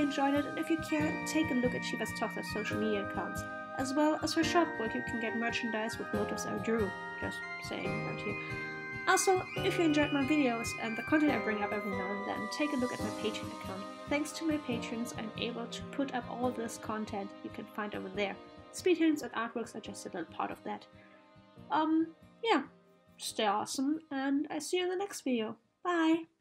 enjoyed it, and if you care, take a look at Shiva's Toxa's social media accounts, as well as her shop where you can get merchandise with motifs I drew. Just saying right here. Also, if you enjoyed my videos and the content I bring up every now and then, take a look at my Patreon account. Thanks to my patrons, I'm able to put up all this content you can find over there. Speed hints and artworks are just a little part of that. Yeah, stay awesome, and I see you in the next video. Bye!